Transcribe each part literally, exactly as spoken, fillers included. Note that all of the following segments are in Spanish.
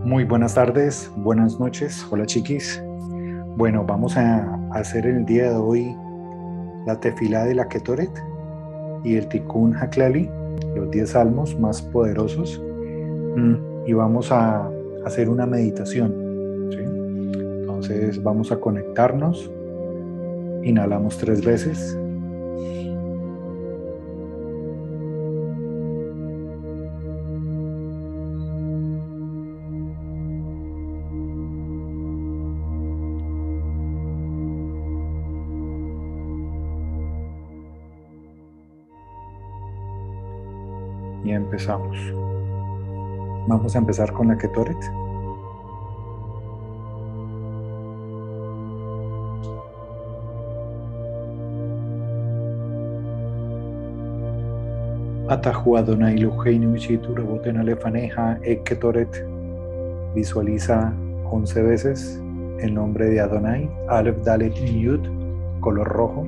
Muy buenas tardes, buenas noches, hola chiquis. Bueno, vamos a hacer el día de hoy la tefilá de la Ketoret y el Tikkun Haklali, los diez salmos más poderosos, y vamos a hacer una meditación, ¿sí? Entonces vamos a conectarnos, inhalamos tres veces. Y empezamos. Vamos a empezar con la Ketoret. Atahu Adonai Eloheinu Shitu Reboten Alefaneja Ek Ketoret. Visualiza once veces el nombre de Adonai, Aleph Dalet Yud, color rojo,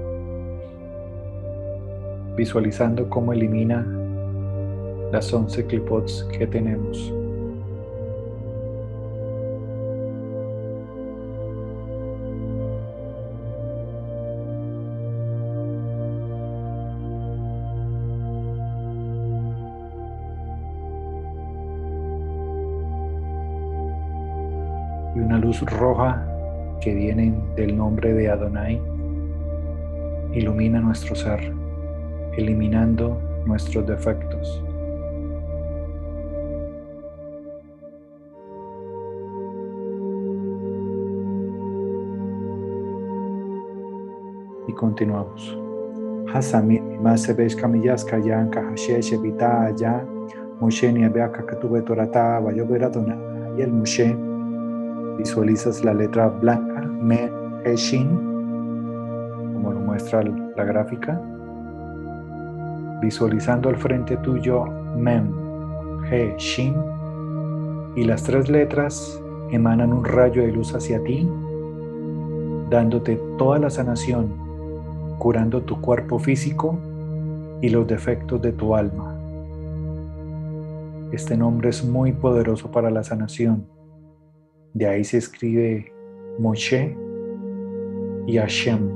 visualizando cómo elimina las once clipots que tenemos. Y una luz roja que viene del nombre de Adonai ilumina nuestro ser, eliminando nuestros defectos. Y continuamos. Hasami masebesh kamiyas kayan kahashe bita allá Moshe ni abeaka katube torata vayoberatona y el Moshe. Visualizas la letra blanca, Me, He, Shin, como lo muestra la gráfica. Visualizando al frente tuyo Mem, He, Shin, y las tres letras emanan un rayo de luz hacia ti, dándote toda la sanación, curando tu cuerpo físico y los defectos de tu alma. Este nombre es muy poderoso para la sanación. De ahí se escribe Moshe y Hashem.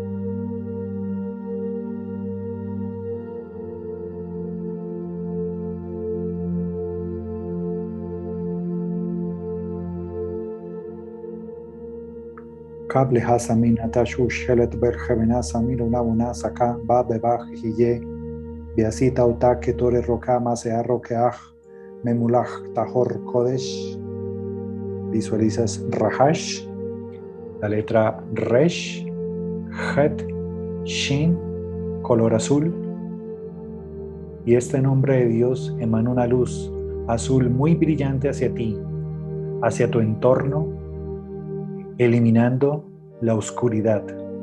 Kable hasamin atashu shelet berjevena samir una una saka ba bebach hiye biasita uta ketore roka masea rokeach memulach tahor kodesh. Visualizas Rahash, la letra Resh, Het, Shin, color azul, y este nombre de Dios emana una luz azul muy brillante hacia ti, hacia tu entorno, eliminando la oscuridad.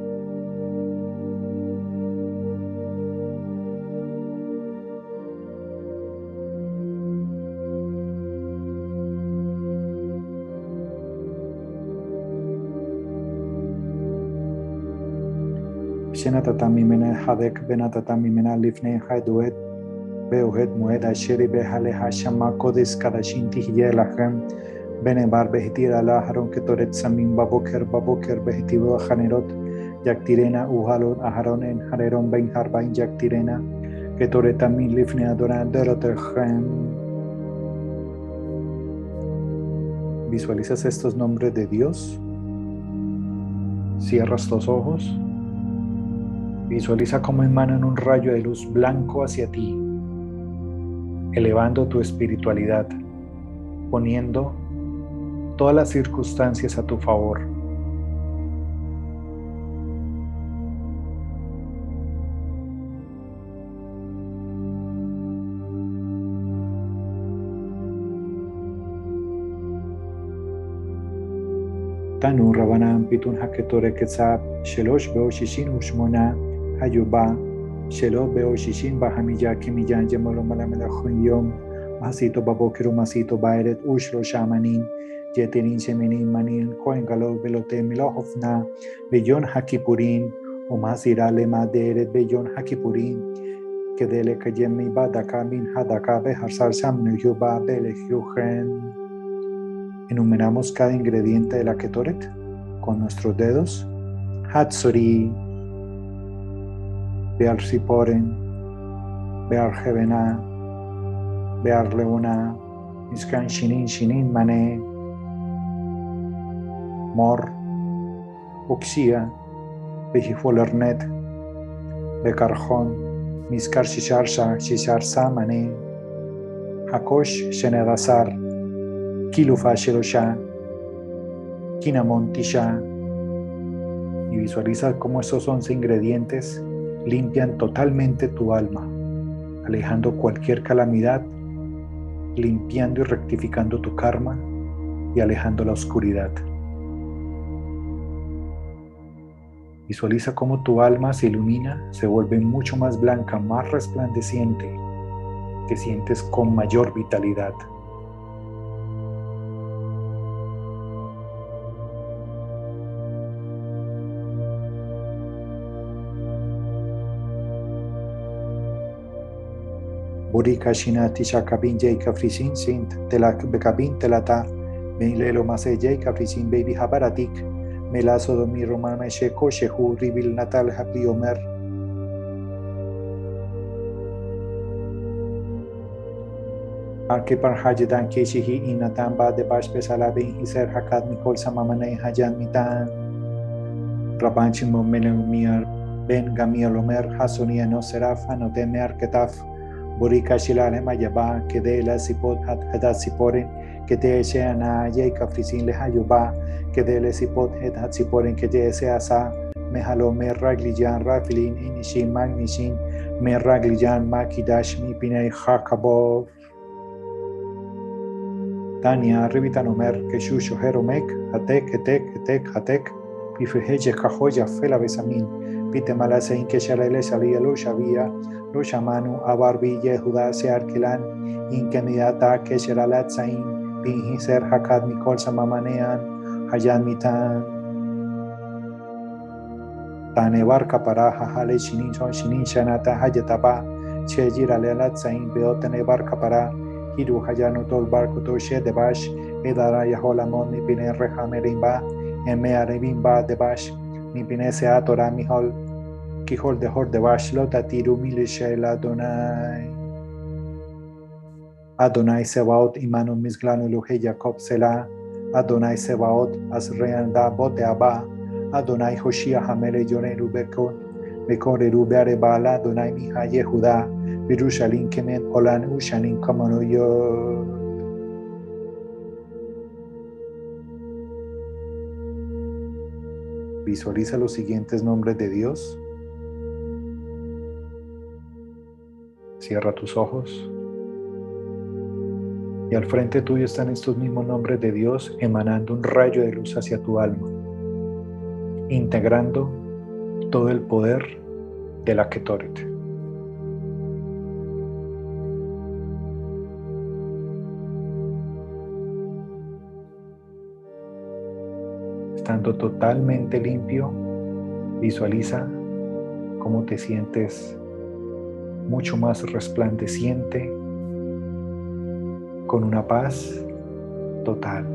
Shenatami mena hadek benatami mena lifne haduet beohet mued asheri behale hashama kodes kadashinti hiyelachem benebar behitir ala haron ketoret samim baboker baboker behitivo hanerot yaktirena uhalon aharon en hareron ben harbain yaktirena ketoretami lifne adoran derotechem. Visualizas estos nombres de Dios. Cierras los ojos. Visualiza cómo emanan un rayo de luz blanco hacia ti, elevando tu espiritualidad, poniendo todas las circunstancias a tu favor. Tanu Rabanam Pitun Haketore Ketzab Shelosh Beo Shishin Ushmona Hayuba Shelo Beo Shishin Bahamiya Kimiyan Yemolo Malamela Hunyom Masito Babokeru Masito Bairet Ushro Shamanin Yeterin Shemenin Manin Koengalo Belote Milohofna Beyon Hakipurin Umasira Lema Deret Beyon Hakipurin Kedele Kayemi Badaka Min Hadaka Beharsar Samnu Yuba Bele Hyuchen. Enumeramos cada ingrediente de la Ketoret con nuestros dedos. Hatsuri, Be'ar Siporen, Be'ar Jevena, Be'ar Leuna, Miskan Shinin Shinin Mane, Mor, Uxia, Bejifolernet, Bekarjon, Miskar Shisharsha, Shisharsa Mane, Hakosh Shenedazar, Kilufa Shirosha, Kinamontisha. Y visualiza cómo esos once ingredientes limpian totalmente tu alma, alejando cualquier calamidad, limpiando y rectificando tu karma y alejando la oscuridad. Visualiza cómo tu alma se ilumina, se vuelve mucho más blanca, más resplandeciente, te sientes con mayor vitalidad. Burika Shinati Shakabin Jayka Frisin Sint Telak Bekabin Telata Meilelo Mase Jayka Frisin Baby Habaratik Melazo Domi Roman Mesheko Shehu Ribil Natal Happy Omer. Anke par Hajedan Keshihi Inatan Ba de Bash Pesalabin Hiser Hakat Mikol Samamane Hajan Mitan Rabanchim Momenumiar Ben Gamiel Omer Hasonia no Serafa no Temer Ketaf Burika Shilane Mayaba, que de la Sipot Hadat Siporen, que de Sheana Yeka Frisin Lehayoba, que de la Sipot Hadat Siporen, que de Seasa, Mehalo Merraglijan Rafilin, Inishin Magnishin, Merraglijan Makidash, Mipine Hakabov. Tania, Rivitanomer, que Shusho Heromek, Hatek, Hetek, Hetek, Hatek, Pifeheje Kahoya Fela Besamin, Pitemalasein, que Shalele Salia lo Shavia. Shamanu Abarbi Yehuda Searkilan Inkenidata Kesheralat Sain Pinhiser Hakad Mikol Samamanean Hayan Mitan Tanebar Kapara Hahale Shinin Son Shinin Shanata Hayataba Chejiralelat Sain Beotenebar Kapara Hiru Hayanu Tol Barkuto Shedebash Edara Yaholamon Mipine Rehamerimba Emearevimba Debash Mipine Seatora Mihol Kihol de Hor de Bashlo Tatiru Milishel Adonai Adonai Sebaot Imanu Misglanu Luhe Jacob Sela Adonai Sebaot Azrean Da Bote Abba Adonai Hoshia Hamele Yoneru Bekon Bekoreru Beare Bala Adonai Miha Yehuda Birushalin Kemen Olan Ushanin Kamanoyo. Visualiza los siguientes nombres de Dios. Cierra tus ojos y al frente tuyo están estos mismos nombres de Dios emanando un rayo de luz hacia tu alma, integrando todo el poder de la Ketoret. Estando totalmente limpio, visualiza cómo te sientes mucho más resplandeciente, con una paz total.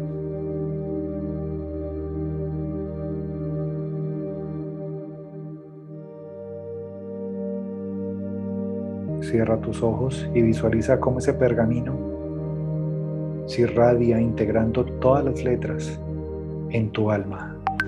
Cierra tus ojos y visualiza cómo ese pergamino se irradia integrando todas las letras en tu alma.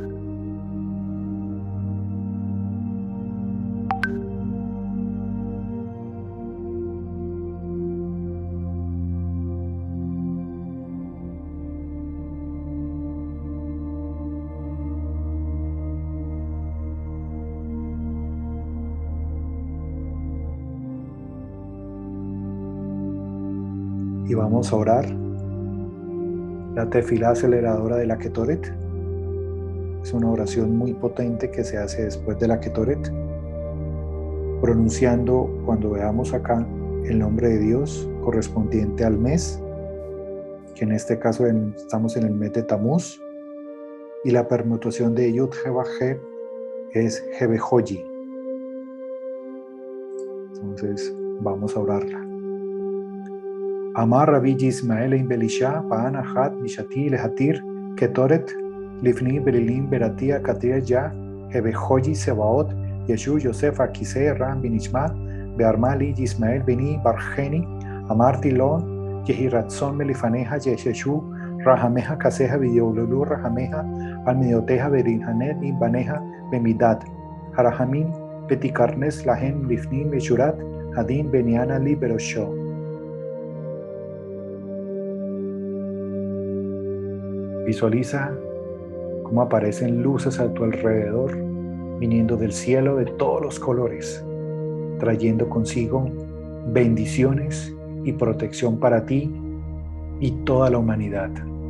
Y vamos a orar la tefilá aceleradora de la Ketoret. Es una oración muy potente que se hace después de la Ketoret, pronunciando cuando veamos acá el nombre de Dios correspondiente al mes, que en este caso estamos en el mes de Tamuz, y la permutación de Yud He es Hebejoyi. Entonces vamos a orarla. Amar Rabbi Yismael in Belisha, Paana Hat, Nishati, Lehatir, Ketoret, Lifni, Berilim, Beratia, Katir, Ya, Hebehoji, Sebaot, Yeshu, Yosef, Akise, Ram, Binishma, Bearmali, Yismael, Beni, Bargeni, Amar Tilon, Yehiratzon, Melifaneja, Yesheshu, Rahameja, Kaseja, Videolulu, Rahameja, Almioteja, Berinhanet, Baneja, Bemidat, Harahamin, Petikarnes, Lahem, Lifnim, Meshurat, Hadin, Beniana, Liberosho. Visualiza cómo aparecen luces a tu alrededor, viniendo del cielo de todos los colores, trayendo consigo bendiciones y protección para ti y toda la humanidad.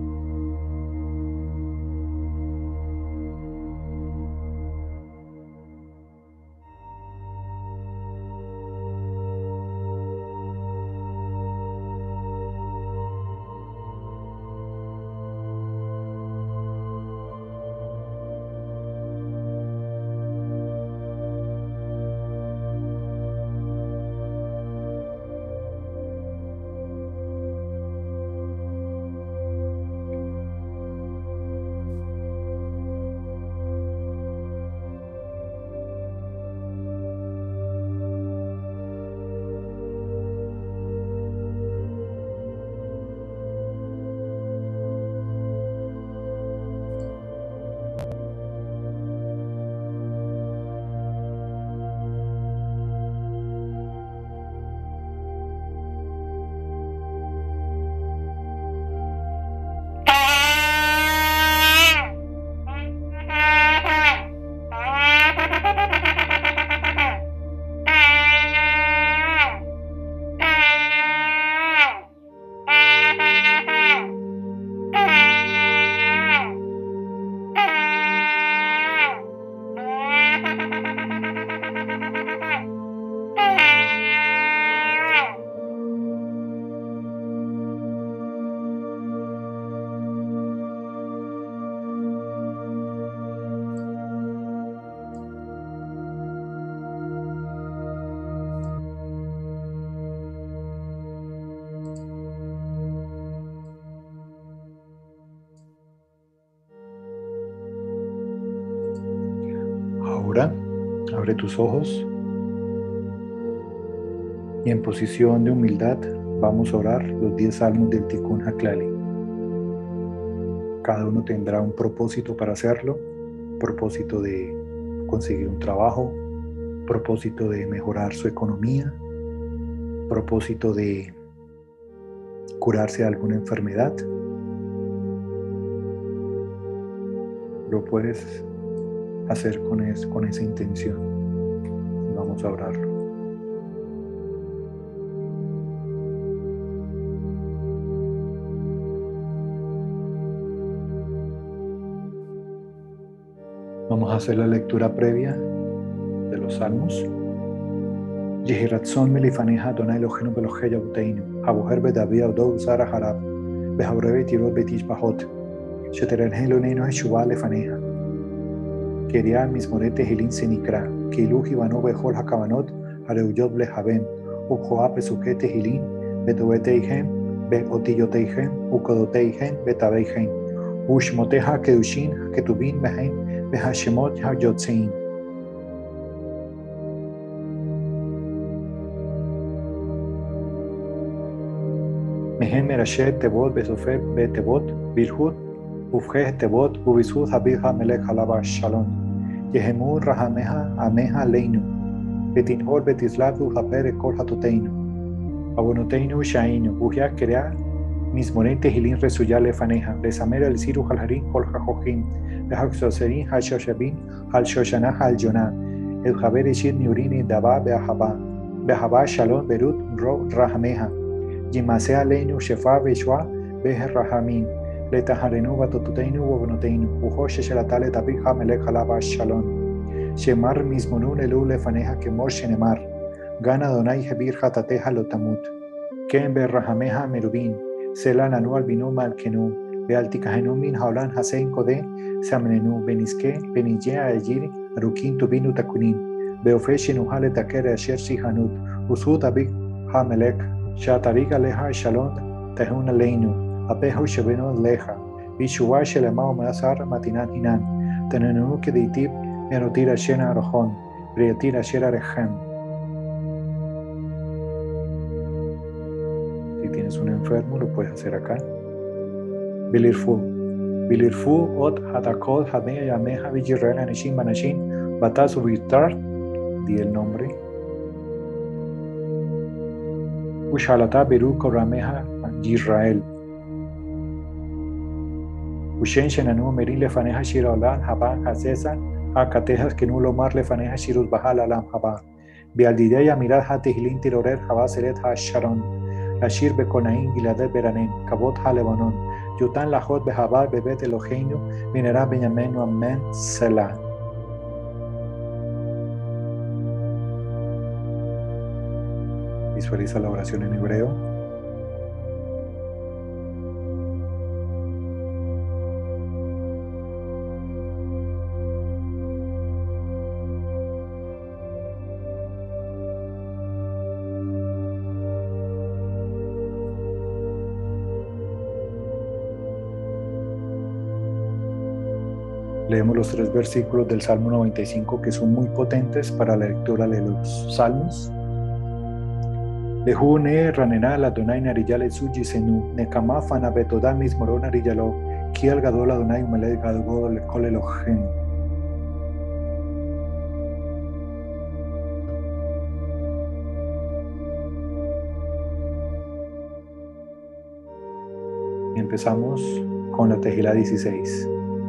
Ahora, abre tus ojos y en posición de humildad vamos a orar los diez salmos del Tikkun HaKlali. Cada uno tendrá un propósito para hacerlo, propósito de conseguir un trabajo, propósito de mejorar su economía, propósito de curarse de alguna enfermedad. Lo puedes hacer con, es, con esa intención. Vamos a orarlo. Vamos a hacer la lectura previa de los salmos. Yehiratzon melifaneja Adonai Eloheinu beloheya uteinu, haboher bedavia odou zara harab, behabreve tirot betishbahot, sheterelhen loneinu heshuvah lefaneja. Quería mismorete hilin senikra, kilu hibano behol hakabanot, areuyot blehaben, ubhoa pesukete hilin, betobeteihem, beotiyoteihem, ukodoteihem, betabeihem, ushmoteha kedushin, ketubin mehen, behashemot hayotzein. Mehen merashet tebot besofer betebot, birhut, ufjeh tebot, ubishut habir hamelech halabash shalom. Yehemu rahameha ameha leinu, betinhor betislavu haper ekol hatoteinu. Abonoteinu shainu, ujya kerea, mismonete hilin resuya lefaneja, lesamera el siru halharin hol hajojim, behaxoserin hashoshabin, halshoshana haljona, el haber eshit niurini daba beahaba, beahaba shalom berut ro rahameha. Yimasea leinu shefa beshwa beher rahamin. Letaharenu batotuteinu wobonoteinu, ujo sheshelatale tabir hamelech halaba shalom. Shemar mismonun elu lefaneja kemor shenemar. Gana donai hebir hatateja lotamut. Ken berrahameja merubin. Sela nanu albinu malkenu. Bealtikahenu min haulan hasein kode. Samnenu beniske benije ayir arukin tubinu takunin. Beofeshenu hale takere asher sihanut. Usut abik hamelech Shatariga leha shalom tehuna leinu. Apehu shebenu leha. Bishuwa shelemao masar matinan hinan. Tenenu que deitib menotira shena arojón. Briatira shera rehem. Si tienes un enfermo, lo puedes hacer acá. Bilirfu. Bilirfu ot hatakol hadea yameja vigirrel anishim banashin. Batasu vitar. Di el nombre. Ushalata beru korameja Yisrael. Ushen shenanu merin lefaneja shiraolan haban hasesan. Akatejas que nulo mar lefaneja shirus bahal alam haba. Bialdideya mirad hatihilin tirorer haba seret ha sharon. Ashir bekonain giladet beranen. Kabot ha lebanon. Yutan lajot behabar bebet eloheinu. Minera benyamenu amen selah. Visualiza la oración en hebreo. Leemos los tres versículos del Salmo noventa y cinco que son muy potentes para la lectura de los Salmos. Lehu ne ranena la donai narijale suji senu ne kamafana betoda mismoro narijalo kiel gadol adonai umeled gadol kol elohem. Empezamos con la Tejilá dieciséis.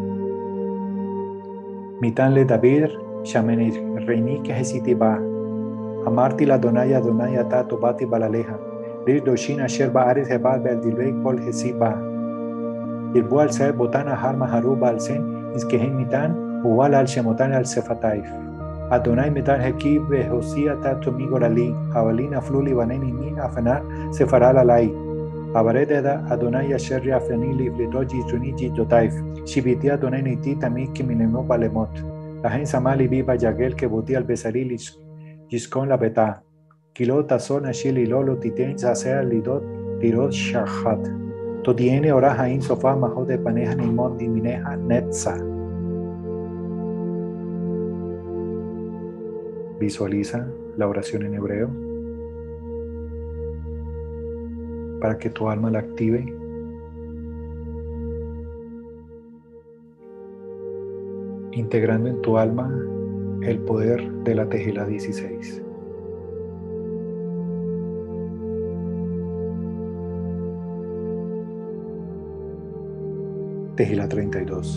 Mitan le David shamen reini que hesiti ba. Amarti la donaya donaya tato bati balaleja. Rir doshin asher baares hebal bel dilvei kol hesiba. Irbu al se botana harma haru balsen iskehen mitan uwal al shemotan al sefataif. Adonai metan heki be hosia tato migorali. Havalina fluli vaneni ni afana sefaral alai. Abarededa Adonai asher afani livlitoji juniji jotaif. Shibiti Adonai niti tamik kiminemo balemot. Lahen samali viva yagel que boti al besarilis. Jiskon la beta. Kilota son ashili lolo titen zasea lidot tirot shahat. Todiene oraja in sofa maho de paneja ni mondi mineja netza. Visualiza la oración en hebreo para que tu alma la active. Integrando en tu alma el poder de la Tejilá dieciséis. Tejilá treinta y dos.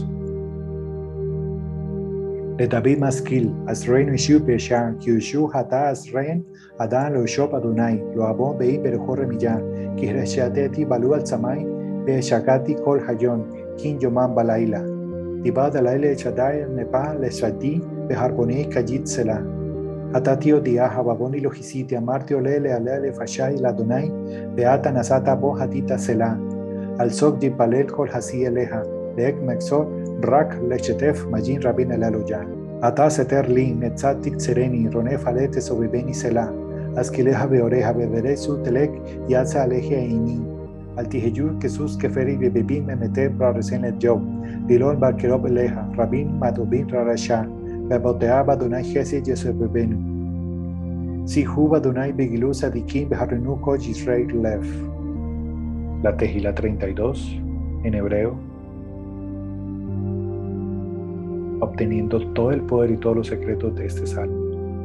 Le David maskil, Azrein Vishu Peshan, Kyushu Hata Azrein, Adan lo Shop Adonai, lo Abon Bei Berjor Remillan, Kireshateti Balu al Samai, Be Shakati Kol Hayon, Kin Yoman Balaila. Tibad Alaile Chadai Nepa Le Shadi, Beharboni Kajit Sela. Atatio Dia Hababoni Logisiti, Amartio Lele Alele Fashai Ladonai, Beata Nasata Bo Hatita Sela. Al Sok Di Palel Kol Hasi Eleja, Beek Mexor, Rak Lechetef Majin Rabin El Aloyan. Ata Seter Li, Netzatik Sereni, Ronef Alete Sobibeni Sela. Askileja Beoreja Beberesu Telek, Yatza Aleje Eini. Altiheyur Jesús Keferi Bebebin Memete Praresenet Job. Dilon Barkerob Eleja, Rabin Matobin Rarasha. Bebotea Badonai Jesi Yesebebenu. Sihu Badonai Begilu Sadikim Beharrenu Koj Israel Lev. La Tejilá treinta y dos, en hebreo, obteniendo todo el poder y todos los secretos de este salmo.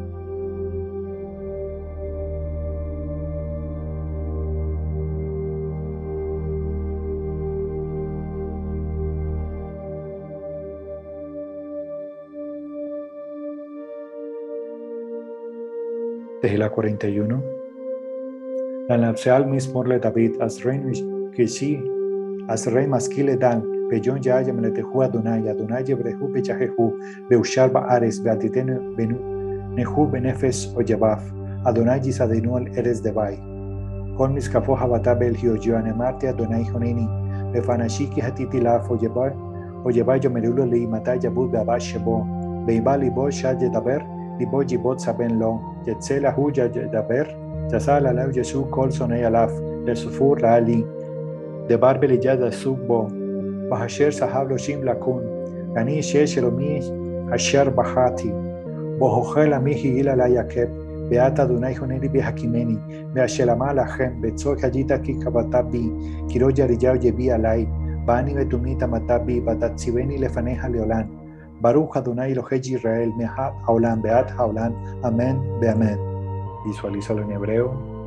Tejilá cuarenta y uno. La Napseal mismor le David, Azrein Kishi, Azrein Maskile Dan, Beyon Yaya Meletehu Adonai, Adonai Yebrehu Bechajehu, Beushar Baares, Beatitenu Benu, Nehu Benefes Oyabaf, Adonai Yisadenu al Eres de Bai. Con mis cafo Habata Belgio, Joanemarte Adonai Honeni, Befanashiki Hatitilaf Oyebai, Oyebai Yomerulo Li Mata Yabud Beabash Shebo, Beiba Libo Shad Yedaber, Libo Jibot Saben Lo, Yetzela Hu Yedaber, Yasal alav Yesu kol sonei alaf, Yesufur la ali, de barbel yad asubbo, bahasher sahablo shim lakun, gani shesh elomi asher bahati, bohochel amihi ila la yakeb, beata dunai honeri behakimeni, beashelama lachem, betzok hajita ki kabatabi, kiro yariyav yebi alai, bani betumita matabi, batatziveni lefaneja leolan, Baruch Adonai Elohei Israel, Mehat Haolam, Beat Haolam, Amén, Beamén. Visualízalo en hebreo.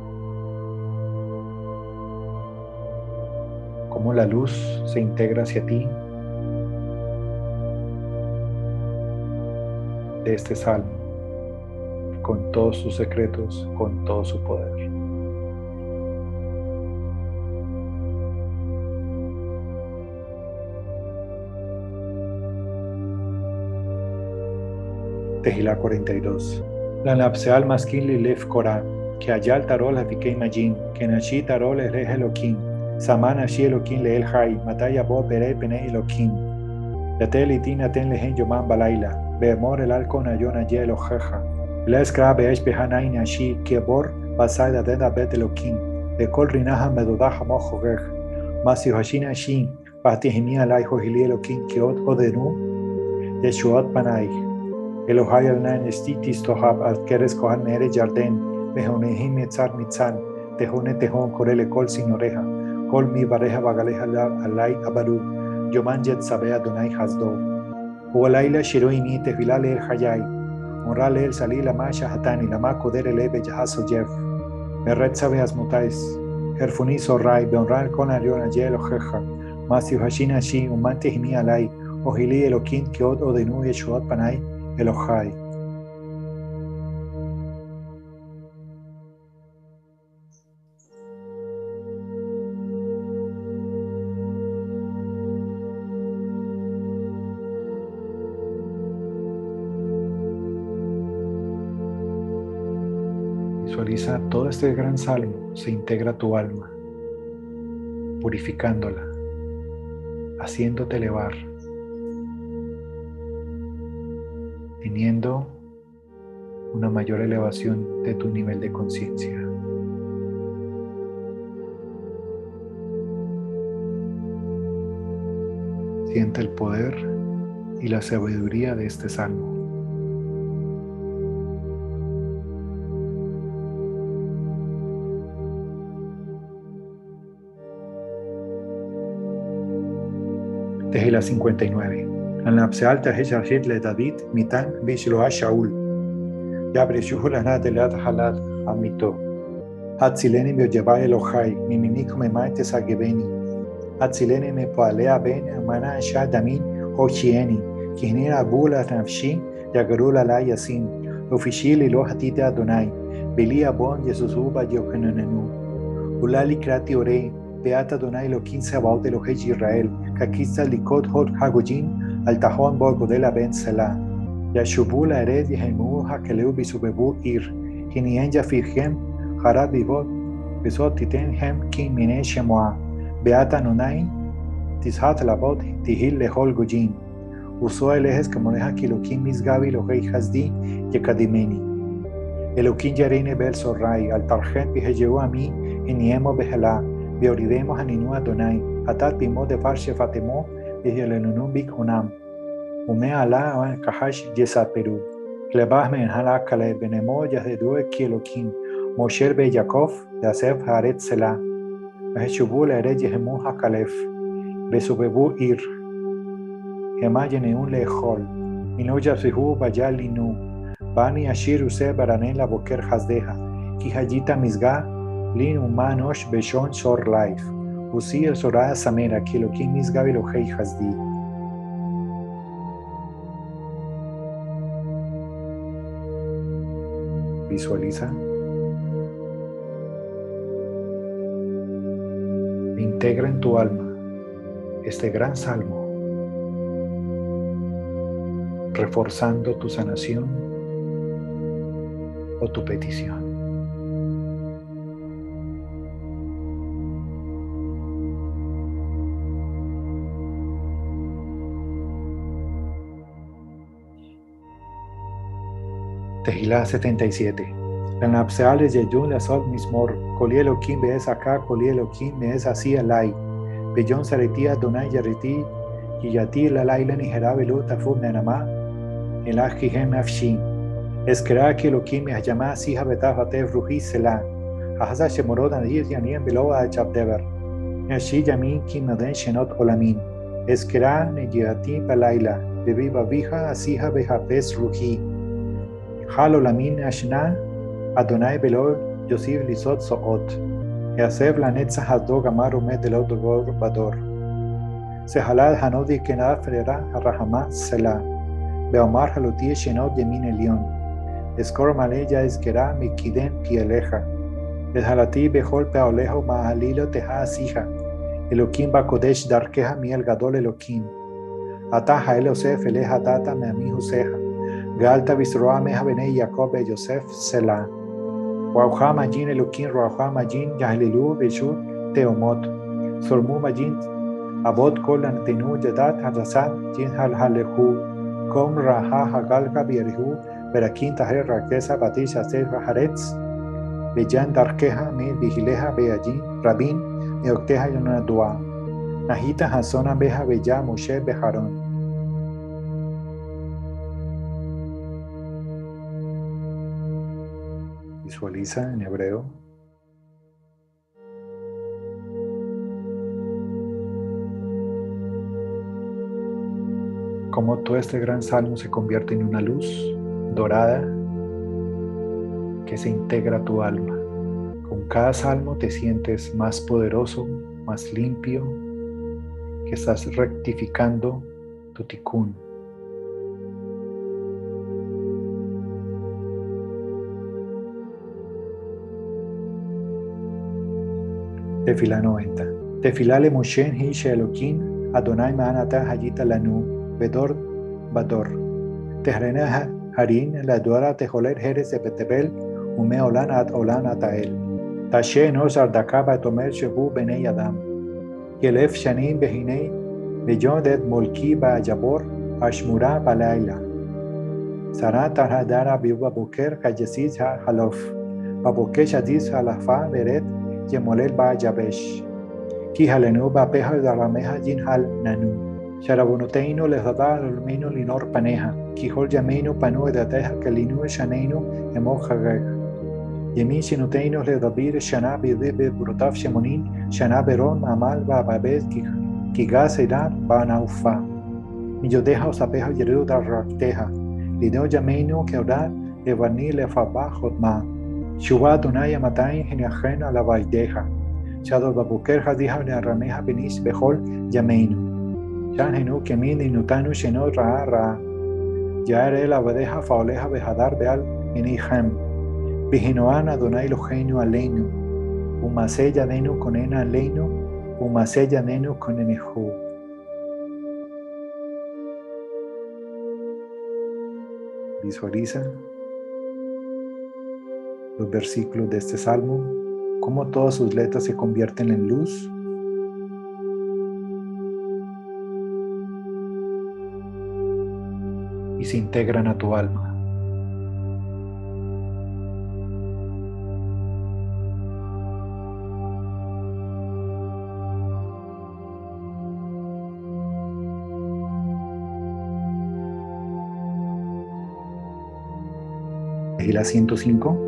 Cómo la luz se integra hacia ti de este salmo, con todos sus secretos, con todo su poder. Tejilá cuarenta y dos. La napseal maskin li lef korah, que ayal tarol hafikei majin, que nashi tarol el elokim, saman ashi elokim le el hay, mataya bo pere pene elokim. Yatel itin aten lehen yoman balaila, beemor el alcon ayon aye elojeja. La escra beesh behanain ashi, que bor basai da deda bet elokim, de kol rinaha medodaha mojogej, masi hashin ashi, patihimi alai hojili elokim, que ot odenu, yeshuot panai. Elohai Adonai estitis tohab al keres kohan nere jarden, behonehim metzar mitzan, tehone tehon korele kol sin oreja, kol mi bareja bagaleja alai abaru, yoman jet sabe Adonai hasdo. Ualaila shiroini tefilale el hayai, onrale el salí la masha hatani, la ma koder el ebe jahaso jeff, meret sabe asmutais, herfuni sorrai, beonral kon arion aye elojeja, masi hashina shi, umante himi alai, ohili elokin kiot odenu yeshuot panai, Elohai. Visualiza todo este gran salmo, se integra a tu alma, purificándola, haciéndote elevar, teniendo una mayor elevación de tu nivel de conciencia. Siente el poder y la sabiduría de este salmo. Tejilá cincuenta y nueve. Al-Napseal Taheshahid le David, Mitan Bishloa Shaul. Yabreshuhu lana delat halal amito. Hatzileni me lleva Elohai, mi mimico me maite sagebeni. Hatzileni me poalea ben, mana shadamin, hochieni, kihnira bula nafshi, yagarula la yasin. Ofishili lo hatite Adonai, belia bon Yesusuba yokenenu. Ulali krati orei, beata Adonai lo quince abaut Elohei Israel, kakista likot hot hagojin, al tajón bogo de la ben Selah. Yashubu la hered yehemu hakeleu bisubebu ir. Hinien ya firhem harab bivot besot titen hem ki mine shemoa. Beata nonain tishat labot tihil lehol gojin. Usó el ejes que moneja kilokin misgabi lo rey hasdi yekadimeni. Elokin yarine bel sorrai al tarjen bihejeu a mí hiniemo behela. Beoridemos aninu Adonai. Atat bimo de farshe fatemo Yelenunum bik honam. Ume ala kahash yesaperu. Klebah men hala kale benemo yahdue kielokin. Mosher be Yakov yasef haret selah. Beheshubu le red yehemu hakalef. Besubebu ir. Hema yeneun lehol. Mino yasihu bayalinu. Bani ashir use baranen la boker hasdeha. Kihajita misga lin umanosh beshon sor life. Usi el soraya samera kilokin misgabi lo hei hasdi. Visualiza. Integra en tu alma este gran salmo, reforzando tu sanación o tu petición. Tejilá setenta y siete. Lanapseales yeyun lasot mismor, koli Elohim bees acá, koli Elohim bees así alay. Bellon sareti Adonai yareti, yiyati lalayla nijera velu tafub nenama, elah kihem afshin. Esquerá que Elohim me llama así habetafatev ruhi selah. Haza shemorod adir yaniem below a chabdever. Yashi yamin kimaden shenot olamin. Esquerá nejati palaila. Bebi babija asija behapes ruhi. Halo lamin ashna Adonai below Yosif lisot soot. Yasev la netza haddo gamaru med de lodogor bador. Sehalad hanodi kenad frera arrahama selah. Beomar haluti shenot yamin elion. Escor maleya esquerá mi kidem pieleja. Eshalati behol peolejo maalilo teja asija. Elohim bakodesh darkeja mi el gadol Elohim. Ataja el Yosef eleja tata me ami Joseja. Galta visroa meja bene Jacob e Yosef selah. Wauha majin Elohim roauha majin yahlilu beshut teomot. Sormu majin abot kol antenu jadat hadasat jin hal halehu. Kom raha hagalka bierihu. Berakin tahre rakesa batisha ser haretz. Bejan darkeja me vigileja beajin rabin me octeja yona dua. Nahita hasona beja beja Moshe bejaron. Visualiza en hebreo. Cómo todo este gran salmo se convierte en una luz dorada que se integra a tu alma. Con cada salmo te sientes más poderoso, más limpio, que estás rectificando tu tikkun. Tefilá noventa. Tefilá le Moshe hi she'elokim Adonai ma'anata hayita lanu bedor bador. Tehrena harin la duara tejoler jerez de betebel ume olan ad olan atael. Tashe no zardaka batomer shehu benei adam. Yelef shanim behinei bejodet molki ba jabor ashmura balayla. Sara tarhadara biuba boker kayesiz ha halof. Babokesh adiz halafa beret yemolel ba jabesh. Ki halenu ba peha darameha jin hal nanu. Sharabonoteinu lehada almino linor paneja. Ki hol yameinu panu edateja kalinu shaneinu emochageg. Yemin shinoteinu ledabir shana bide brotaf shemonin shana beron amal ba babes ki gas edad ba naufa. Millodeja osapeja yeru darrakteja. Lido yameinu keodat evani lefaba jotma. Shuba Dunaya Matain Heniajen a la Valdeja. Shado Babuker Hadiha de Arameja Benis Behol Yameinu. Shan Henu Kemin Inutanu Sheno Ra Ra. Yaere la Badeja Faoleja Behadar Beal Enihem. Bihinoan Adonai Loheinu Aleinu. Umaseya Denu Konena Aleinu. Umaseya Denu Konenehu. Visualiza los versículos de este salmo, cómo todas sus letras se convierten en luz y se integran a tu alma. ¿Y la ciento cinco?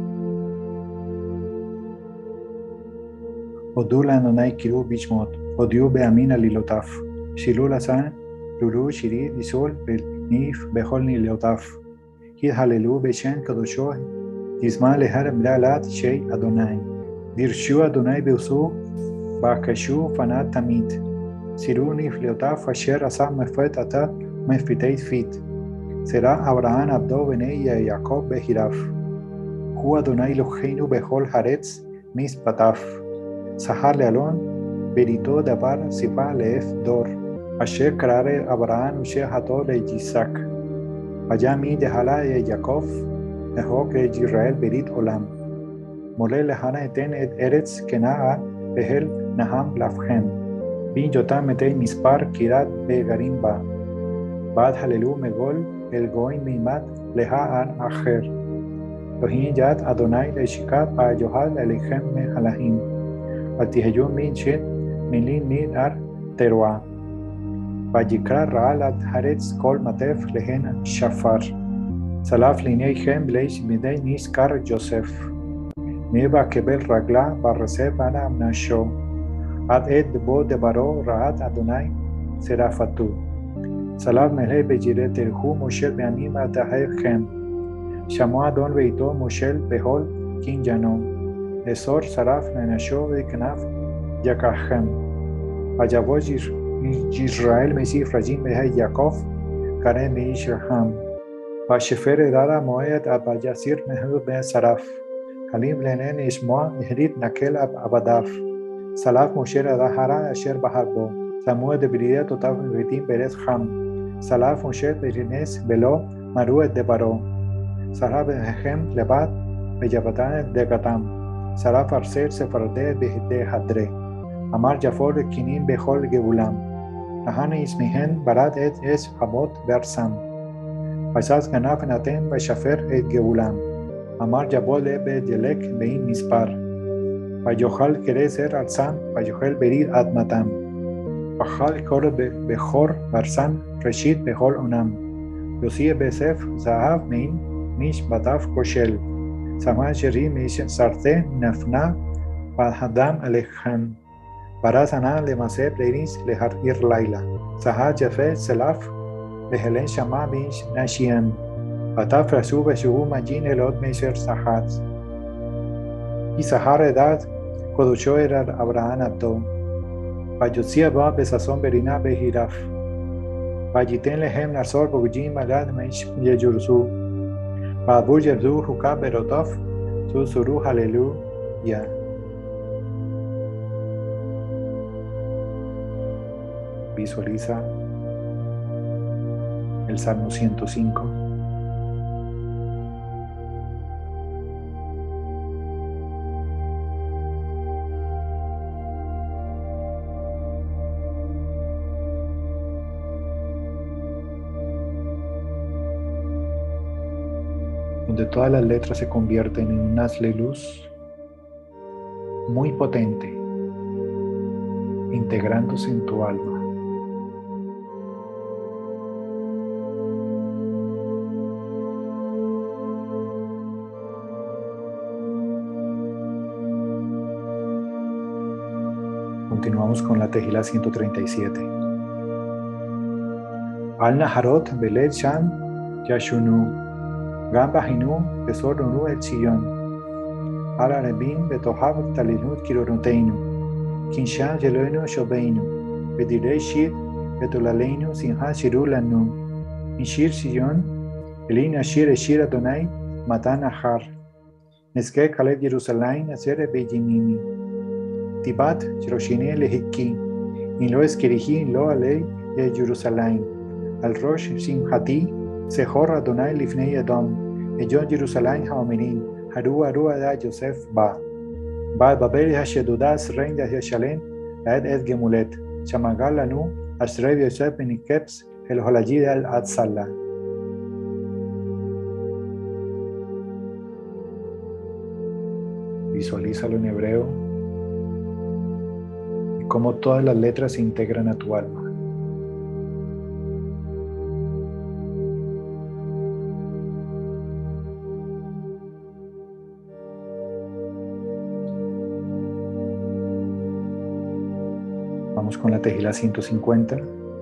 Odul Adonai kiru bishmot, odiu beamin alilotaf, shilu lasan, lulu shiri disol benif behol nilotaf, hid halelu beshen kadosho, yisma lehar mlalat shei Adonai, dirshu Adonai beusu, bakashu fanat tamit, siru nif leotaf asher asam mefet ata mefiteit fit, será Abraham abdo benei Jacob behiraf, hu Adonai loheinu behol haretz mis pataf. Sahar lealon, berito davar sifa leef dor. Asher karare Abraham ushe hato le Yisak. Ayami dehala e Jacob, ehok e Israel berit olam. Mole lehana eten et eretz kenaa behel naham lafhem. Bin yotam metei mispar kirat be garimba. Bad halelu megol el goin mimat leha an acher. Elohim Yad Adonai Leishika Payohal Elechem Me Halahim. Batihayun Min Shet Milin Min Ar Teruah. Vayikra Raal Ad Haaretz Kol Matef Lehen Shafar. Salaf Linei Hem Leish Midei Niskar Yosef. Neva Kebel Ragla Barresef Ana Amnasho. Ad Ed Bo Debaro Raat Adonai Serafatu. Salaf Melei Bejire Terhu Moshel Beanim Ataher Hem. Shamo Adon Veito Moshel Behol Kin Janom. Esor Saraf Nenasho Beknaf Yakahem. Ayavoj Israel Mesif Rajim Behai Yaakov Kare Meishraham. Vashefer Dada Moed Abayasir Mehud Ben Saraf. Halim Lenen Ismoa Ehrit Nakel Abadaf. Salaf Moshe Adahara Asher Baharbo. Samuel de Bridia Totav Vitim Beres Ham. Salaf Moshe Berines Belo Maruet de Baro. Salaf Behem Lebat Beyabatan de Gatam. Salaf Arser Sefarde de Hadre. Amar Jafor Kinim Behol Gebulam. Ahane Ismihen Barat et Es Hamot Bersam. Pasas Ganaf Natem Bashafer et Gebulam. Amar Jabole Be Jelek Bein Mispar. Payohal Kereser Alzam Payohel Berid Admatam. Pajal Kor Behor Barsan Reshit Behol Onam. Yosie Besef Zahav Mein Mish Bataf Koshel. Sama Sheri Mish Sarte Nafna Padhadam Alechan. Barasana Lemaseb Leiris Lehar Ir Laila. Saha Jafe Selaf Lehelen Shama Mish Nashian. Bataf Rasu Beshuhu Majin Elot Mesher Sahat. Y Sahar Edad Kodosho era Abraham Abdo. Payotsia Ba Besazon Berina Behiraf. Payiten Lehem Narsor Bogujin Malad Mesh Yejursu. Babur Yabdu Hukab Berotov Susuru Hallelujah. Visualiza el Salmo ciento cinco. Donde todas las letras se convierten en un haz de luz muy potente, integrándose en tu alma. Continuamos con la Tejilá ciento treinta y siete. Al Naharot Beled Sham Yashunu. Gamba Hinu, Besor Nunu El Chillon. Al Arebin, Betohab Talinut Kironuteinu. Kinshan Yeloinu Shobeinu. Bedirei Shid, Betolaleinu, Sinha Shirulanu. Inshir Sillon, Elin Ashir Eshir Adonai, Matan Ahar. Neske Kaleb Jerusalem, Azer Bejinini. Tibat, Jeroshine Lehiki. In lo Eskirihi, in lo Alei, Ye Jerusalem. Al Rosh Simhati, Sehor Adonai Lifnei Edom. Ejon Jerusalem Haomenin. Haru Haru Ada Yosef Ba. Ba Babel Hashedudas Rein Yashalem. Ed Ed Gemulet. Shamagal Lanu. Ashrev Yosef Benikeps. El Holajid al Atzala. Visualízalo en hebreo y cómo todas las letras se integran a tu alma. Vamos con la Tejilá ciento cincuenta.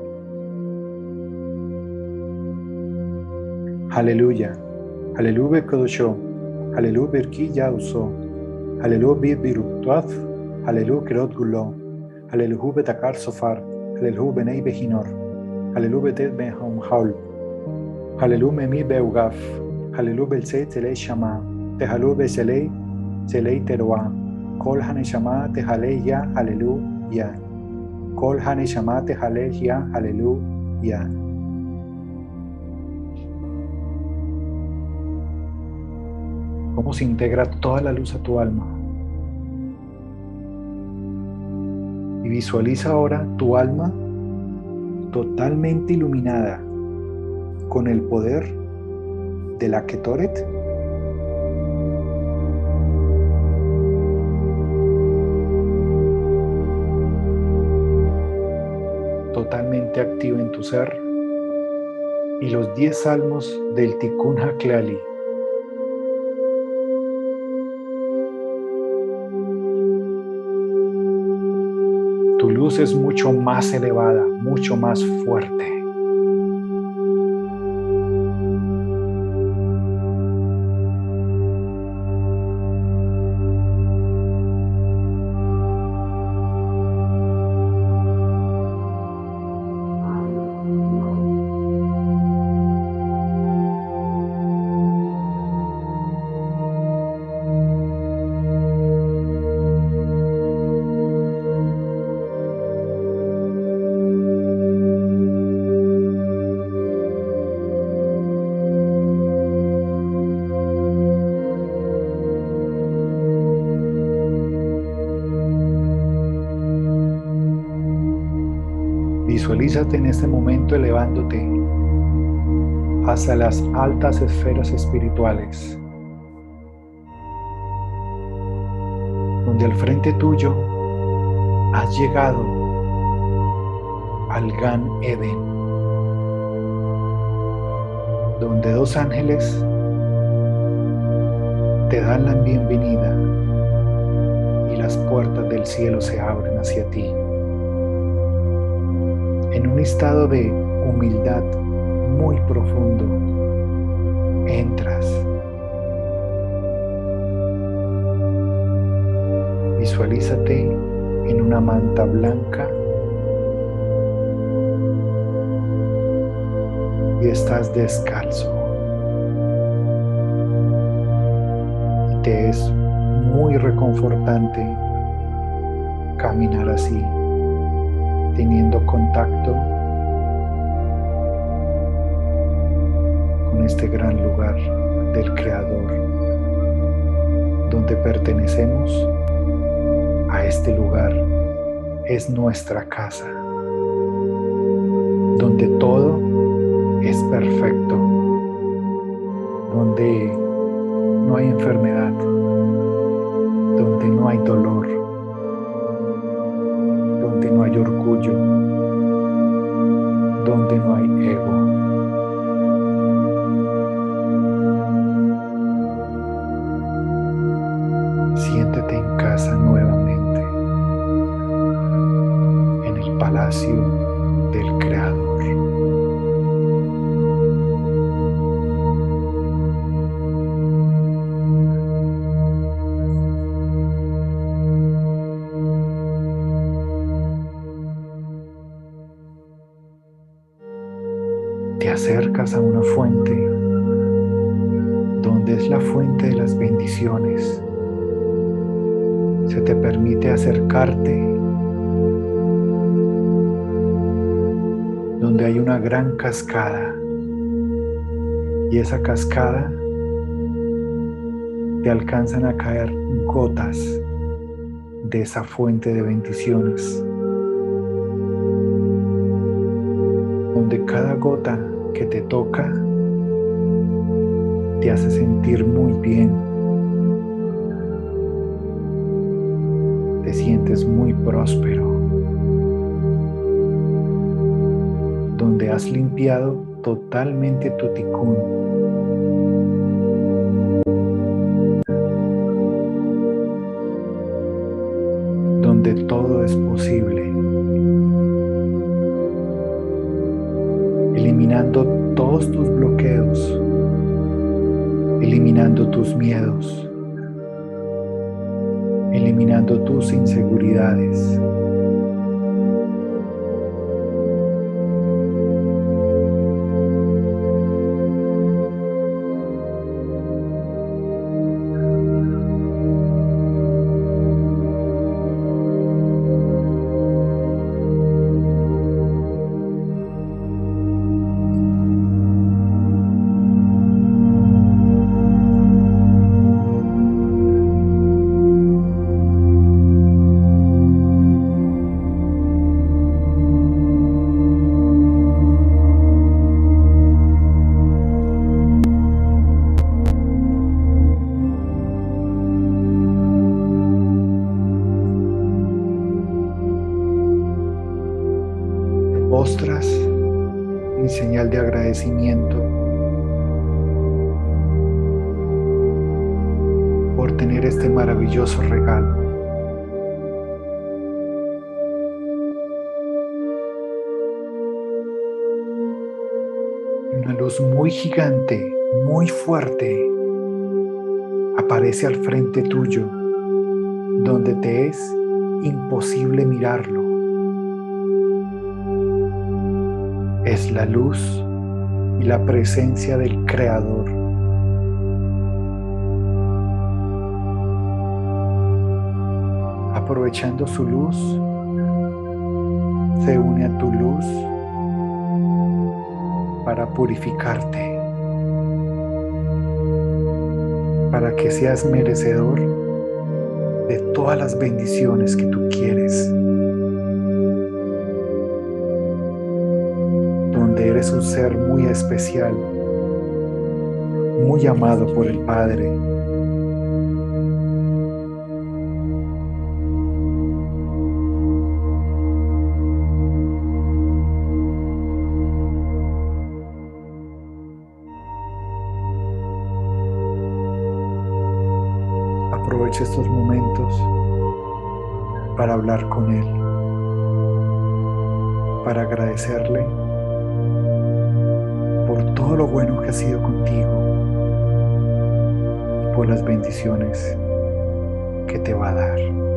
Aleluya. Aleluya Kodosho. Aleluya Birki Yauso. Aleluya Bid Biruktuaf. Aleluya Kerot Gulo. Aleluya Betakar Sofar. Aleluya Benei Behinor. Aleluya Betet Ben Haul. Aleluya Memi Beugaf. Aleluya Belsei Telei Shama. Tehalu Beselei Selei Teroa. Kol Haneshama Tehalei Ya. Aleluya. Kol Haneshama Tehalei Ya. Aleluya. Cómo se integra toda la luz a tu alma. Y visualiza ahora tu alma totalmente iluminada con el poder de la Ketoret nuevamente activa en tu ser y los diez salmos del Tikkun HaKlali. Tu luz es mucho más elevada, mucho más fuerte. Visualízate en este momento elevándote hacia las altas esferas espirituales, donde al frente tuyo has llegado al Gan Eden, donde dos ángeles te dan la bienvenida y las puertas del cielo se abren hacia ti. En un estado de humildad muy profundo, entras. Visualízate en una manta blanca y estás descalzo. Y te es muy reconfortante caminar así, teniendo contacto con este gran lugar del Creador, donde pertenecemos a este lugar. Es nuestra casa, donde todo es perfecto, donde no hay enfermedad, donde no hay dolor, donde no hay orgullo, donde no hay ego. Siéntete en casa nuevamente, en el palacio del Creador. Te acercas a una fuente donde es la fuente de las bendiciones. Se te permite acercarte donde hay una gran cascada y esa cascada te alcanzan a caer gotas de esa fuente de bendiciones, donde cada gota que te toca te hace sentir muy bien, te sientes muy próspero, donde has limpiado totalmente tu tikkun, donde todo es posible, eliminando todos tus bloqueos, eliminando tus miedos, eliminando tus inseguridades. postras en señal de agradecimiento por tener este maravilloso regalo. Una luz muy gigante, muy fuerte, aparece al frente tuyo, donde te es imposible mirarlo. Es la luz y la presencia del Creador. Aprovechando su luz, se une a tu luz para purificarte, para que seas merecedor de todas las bendiciones que tú quieres, donde eres un ser muy especial, muy amado por el Padre. Aprovecha estos momentos para hablar con Él, para agradecerle por todo lo bueno que ha sido contigo y por las bendiciones que te va a dar.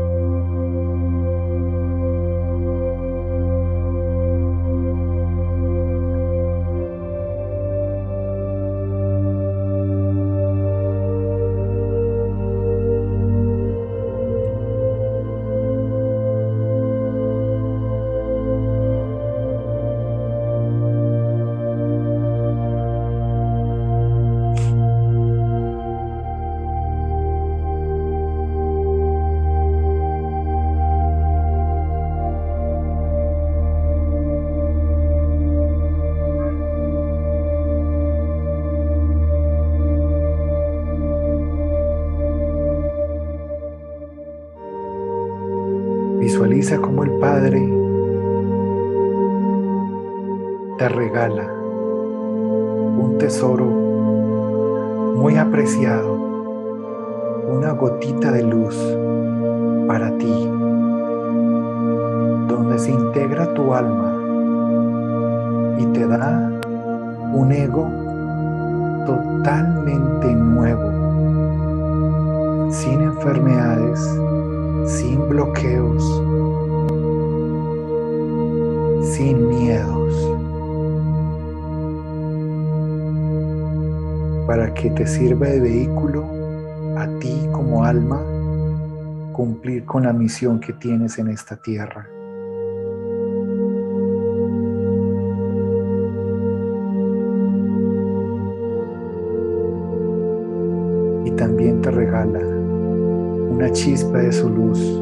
Visualiza cómo el Padre te regala un tesoro muy apreciado, una gotita de luz para ti, donde se integra tu alma y te da un ego totalmente nuevo, sin enfermedades, sin bloqueos, sin miedos, para que te sirva de vehículo a ti como alma cumplir con la misión que tienes en esta tierra. Y también te regala una chispa de su luz,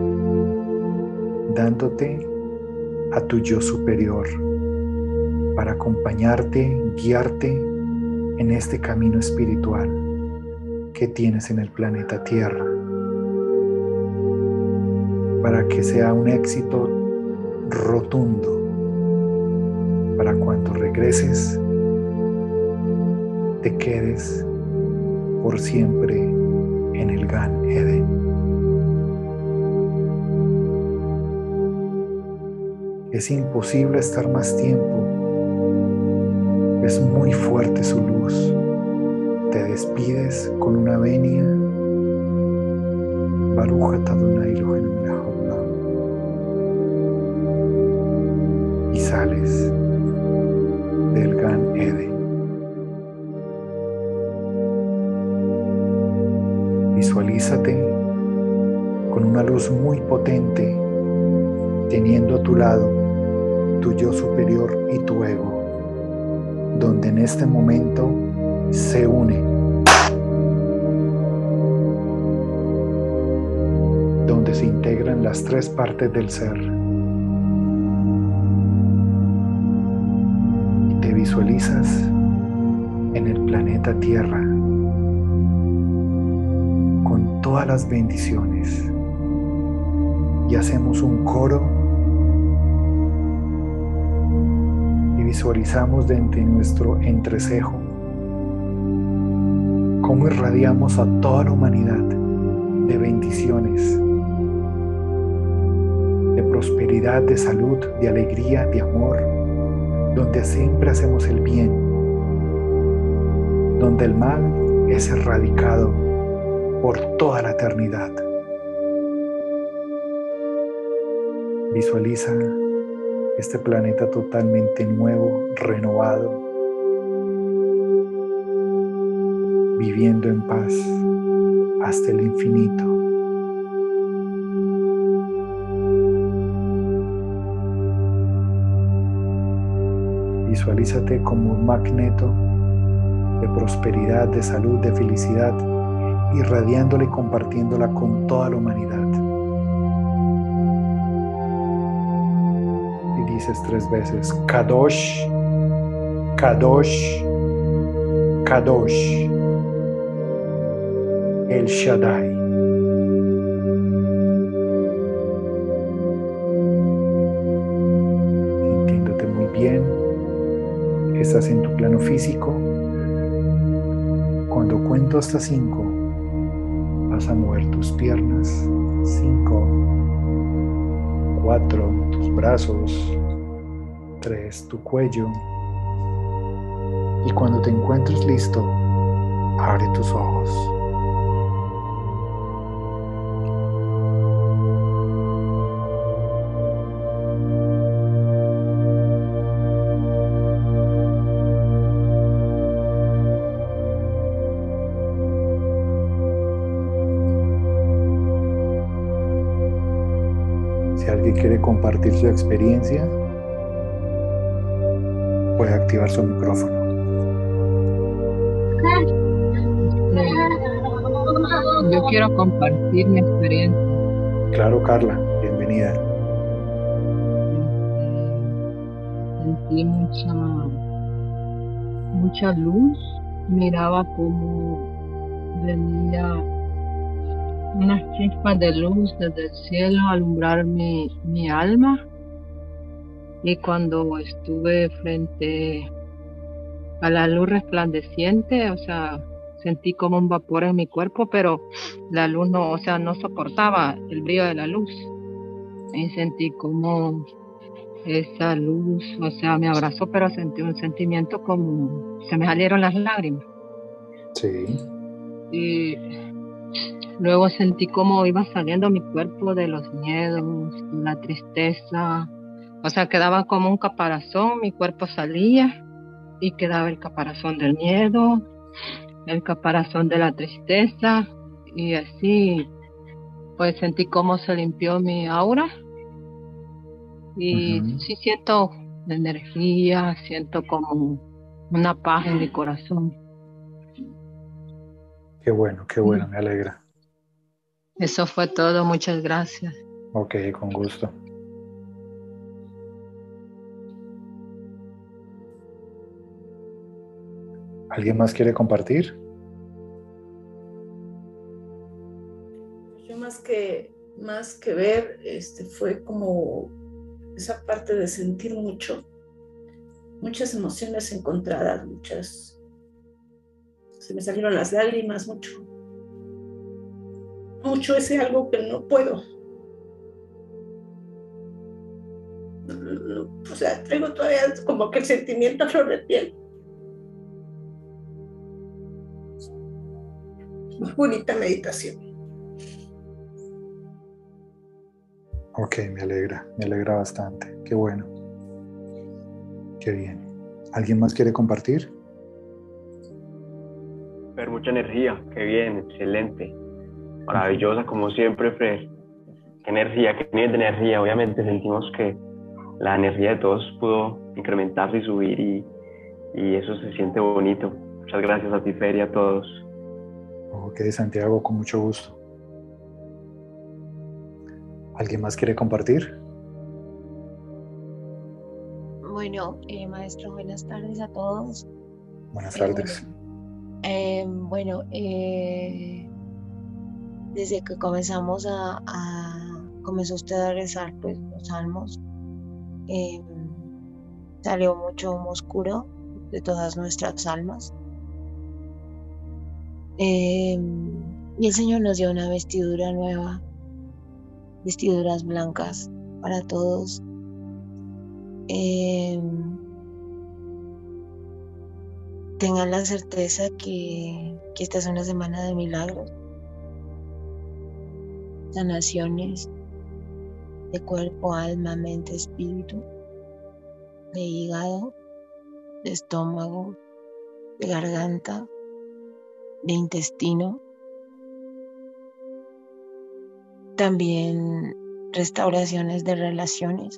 dándote a tu yo superior para acompañarte, guiarte en este camino espiritual que tienes en el planeta Tierra, para que sea un éxito rotundo para cuando regreses te quedes por siempre en el Gan Eden. Es imposible estar más tiempo. Es muy fuerte su luz. Te despides con una venia. Baruch atah Adonai Eloheinu melech haolam. Y sales del Gan Eden. Visualízate con una luz muy potente, teniendo a tu lado tu yo superior y tu ego, donde en este momento se une, donde se integran las tres partes del ser. Y te visualizas en el planeta Tierra con todas las bendiciones, y hacemos un coro visualizamos desde nuestro entrecejo cómo irradiamos a toda la humanidad de bendiciones, de prosperidad, de salud, de alegría, de amor, donde siempre hacemos el bien, donde el mal es erradicado por toda la eternidad. Visualiza este planeta totalmente nuevo, renovado, viviendo en paz hasta el infinito. Visualízate como un magneto de prosperidad, de salud, de felicidad, irradiándola y compartiéndola con toda la humanidad. Y dices tres veces, Kadosh, Kadosh, Kadosh, El Shaddai. Sintiéndote muy bien, estás en tu plano físico. Cuando cuento hasta cinco, vas a mover tus piernas. Cinco, cuatro, tus brazos. Tres, tu cuello. Y cuando te encuentres listo, abre tus ojos. Si alguien quiere compartir su experiencia, puede activar su micrófono. Yo quiero compartir mi experiencia. Claro, Carla, bienvenida. Sentí mucha, mucha luz. Miraba como venía unas chispas de luz desde el cielo a alumbrar mi, mi alma. Y cuando estuve frente a la luz resplandeciente, o sea, sentí como un vapor en mi cuerpo, pero la luz no, o sea, no soportaba el brillo de la luz. Y sentí como esa luz, o sea, me abrazó, pero sentí un sentimiento como, se me salieron las lágrimas. Sí. Y luego sentí como iba saliendo mi cuerpo de los miedos, la tristeza, o sea, quedaba como un caparazón, mi cuerpo salía y quedaba el caparazón del miedo, el caparazón de la tristeza, y así pues sentí cómo se limpió mi aura y Uh-huh. sí siento la energía, siento como una paz en mi corazón. Qué bueno, qué bueno, me alegra. Eso fue todo, muchas gracias. Ok, con gusto. ¿Alguien más quiere compartir? Yo más que, más que ver, este, fue como esa parte de sentir mucho, muchas emociones encontradas, muchas, se me salieron las lágrimas, mucho, mucho ese algo que no puedo. O sea, traigo todavía como que el sentimiento a flor de piel. Muy bonita meditación. Ok, me alegra, me alegra bastante. Qué bueno. Qué bien. ¿Alguien más quiere compartir? Fer, mucha energía, qué bien, excelente. Maravillosa como siempre, Fer. Qué energía, qué nivel de energía. Obviamente sentimos que la energía de todos pudo incrementarse y subir y, y eso se siente bonito. Muchas gracias a ti, Fer, y a todos. Ok, Santiago, con mucho gusto. ¿Alguien más quiere compartir? Bueno, eh, maestro, buenas tardes a todos. Buenas Eh, tardes. eh, bueno, eh, desde que comenzamos a, a, comenzó usted a rezar pues los salmos, eh, salió mucho humo oscuro de todas nuestras almas. Eh, y el Señor nos dio una vestidura nueva, vestiduras blancas para todos. Eh, tengan la certeza que, que esta es una semana de milagros, sanaciones de cuerpo, alma, mente, espíritu, de hígado, de estómago, de garganta, de intestino. También restauraciones de relaciones,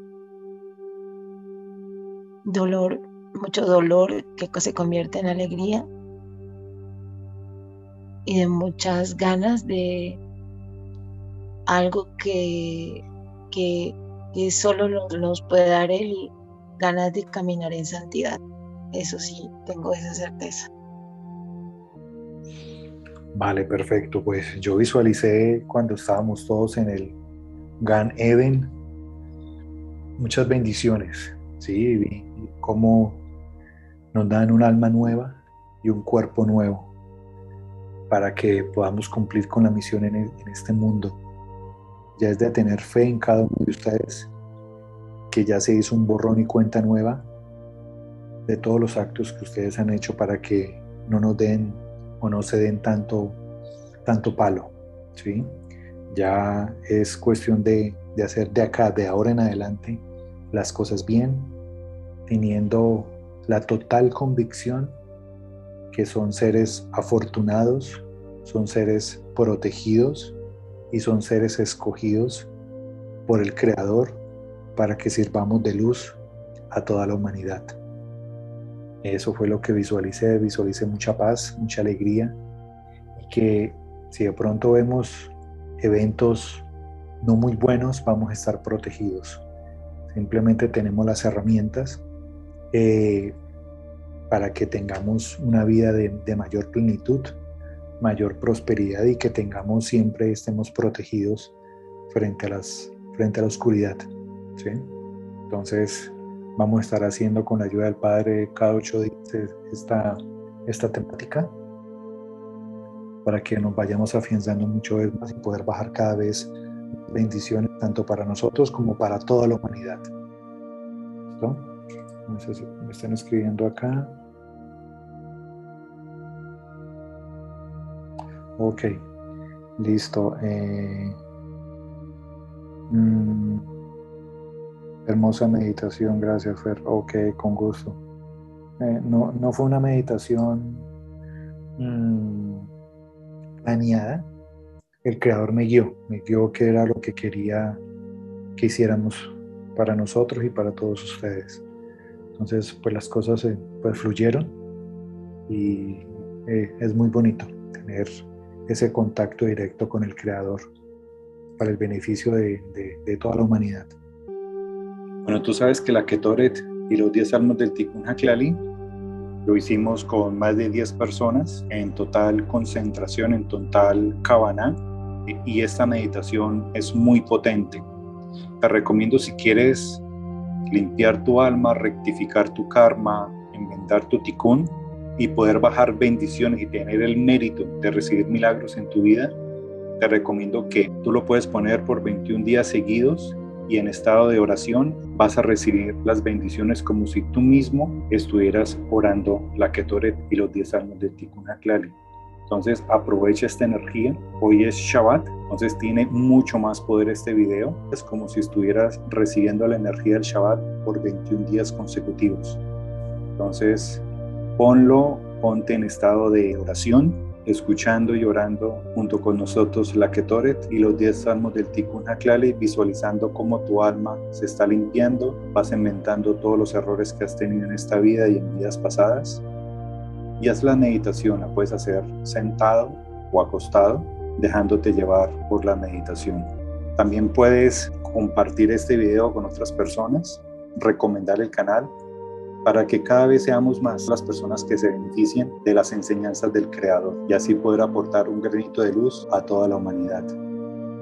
dolor, mucho dolor que se convierte en alegría y de muchas ganas de algo que, que, que solo nos, nos puede dar Él, y ganas de caminar en santidad. Eso sí, tengo esa certeza. Vale, perfecto. Pues yo visualicé cuando estábamos todos en el Gan Eden muchas bendiciones, ¿sí? Vi cómo nos dan un alma nueva y un cuerpo nuevo para que podamos cumplir con la misión en, el, en este mundo. Ya es de tener fe en cada uno de ustedes, que ya se hizo un borrón y cuenta nueva de todos los actos que ustedes han hecho para que no nos den o no se den tanto, tanto palo, ¿sí? Ya es cuestión de, de hacer de acá, de ahora en adelante, las cosas bien, teniendo la total convicción que son seres afortunados, son seres protegidos y son seres escogidos por el Creador para que sirvamos de luz a toda la humanidad. Eso fue lo que visualicé, visualicé mucha paz, mucha alegría, y que si de pronto vemos eventos no muy buenos, vamos a estar protegidos. Simplemente tenemos las herramientas eh, para que tengamos una vida de, de mayor plenitud, mayor prosperidad, y que tengamos siempre, estemos protegidos frente a, las, frente a la oscuridad, ¿sí? Entonces vamos a estar haciendo con la ayuda del Padre cada ocho días esta, esta temática para que nos vayamos afianzando mucho más y poder bajar cada vez bendiciones tanto para nosotros como para toda la humanidad. ¿Listo? No sé si me están escribiendo acá. Ok, listo. Eh, mm, hermosa meditación, gracias, Fer. Ok, con gusto. Eh, no, no fue una meditación mmm, planeada. El Creador me guió, me guió que era lo que quería que hiciéramos para nosotros y para todos ustedes. Entonces, pues las cosas eh, pues fluyeron, y eh, es muy bonito tener ese contacto directo con el Creador para el beneficio de, de, de toda la humanidad. Bueno, tú sabes que la Ketoret y los diez salmos del Tikkun HaKlali lo hicimos con más de diez personas en total concentración, en total Kavaná, y esta meditación es muy potente. Te recomiendo, si quieres limpiar tu alma, rectificar tu karma, enmendar tu tikkun y poder bajar bendiciones y tener el mérito de recibir milagros en tu vida, te recomiendo que tú lo puedes poner por veintiún días seguidos, y en estado de oración vas a recibir las bendiciones como si tú mismo estuvieras orando la Ketoret y los diez salmos del Tikkun HaKlali. Entonces aprovecha esta energía. Hoy es Shabbat, entonces tiene mucho más poder este video. Es como si estuvieras recibiendo la energía del Shabbat por veintiún días consecutivos. Entonces ponlo, ponte en estado de oración, escuchando y orando junto con nosotros la Ketoret y los diez salmos del Tikkun HaKlali, visualizando cómo tu alma se está limpiando, vas enmendando todos los errores que has tenido en esta vida y en vidas pasadas. Y haz la meditación, la puedes hacer sentado o acostado, dejándote llevar por la meditación. También puedes compartir este video con otras personas, recomendar el canal, para que cada vez seamos más las personas que se beneficien de las enseñanzas del Creador, y así poder aportar un granito de luz a toda la humanidad.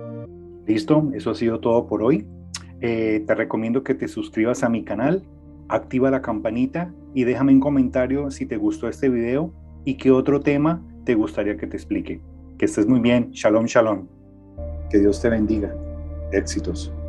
Listo, eso ha sido todo por hoy. Eh, te recomiendo que te suscribas a mi canal, activa la campanita y déjame un comentario si te gustó este video y qué otro tema te gustaría que te explique. Que estés muy bien. Shalom, shalom. Que Dios te bendiga. Éxitos.